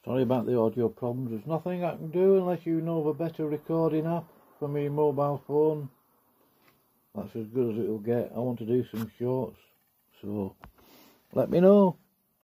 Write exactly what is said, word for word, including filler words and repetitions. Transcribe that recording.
Sorry about the audio problems. There's nothing I can do unless you know of a better recording app for my mobile phone. That's as good as it'll get. I want to do some shorts, so let me know.